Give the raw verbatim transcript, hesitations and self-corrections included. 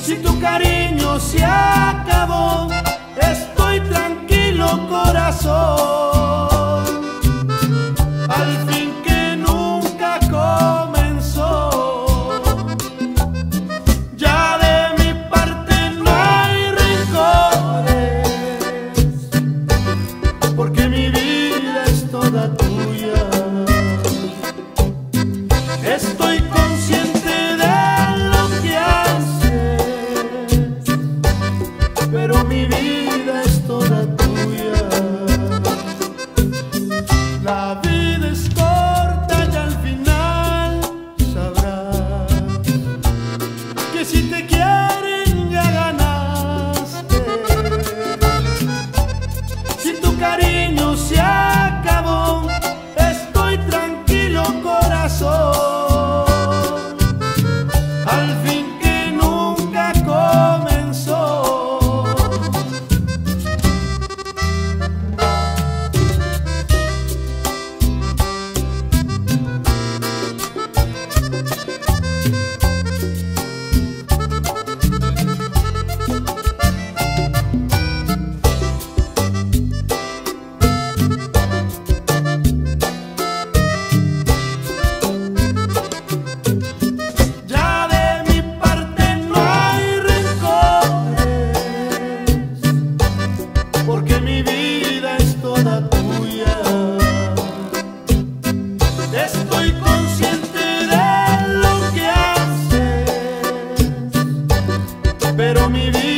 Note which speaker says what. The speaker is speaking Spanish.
Speaker 1: Si tu cariño se acabó, estoy tranquilo, corazón. Al fin que nunca comenzó. Ya de mi parte no hay rencores, porque mi vida es toda tuya. Estoy consciente de lo que haces, pero mi vida es toda tuya. La vida es corta y al final sabrás que si te quieren ya ganaste. Si tu cariño se acabó, estoy tranquilo, corazón. Porque mi vida es toda tuya. Estoy consciente de lo que haces, pero mi vida